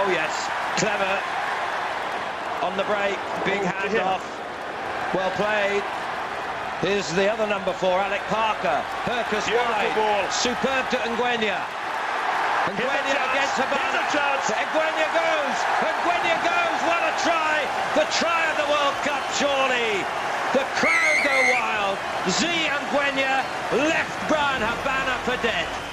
Oh yes, clever on the break, big handoff, well played. Here's the other number 4, Alec Parker. Hercus wide, ball. Superb to Ngwenya. Ngwenya against Habana. Ngwenya goes, what a try! The try of the World Cup, surely. The crowd go wild. Ngwenya left Bryan Habana for dead.